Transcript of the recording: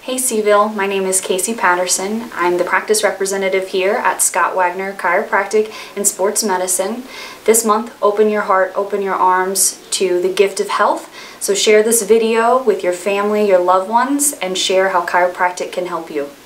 Hey Seville, my name is Casey Patterson. I'm the practice representative here at Scott Wagner Chiropractic and Sports Medicine. This month, open your heart, open your arms to the gift of health. So share this video with your family, your loved ones, and share how chiropractic can help you.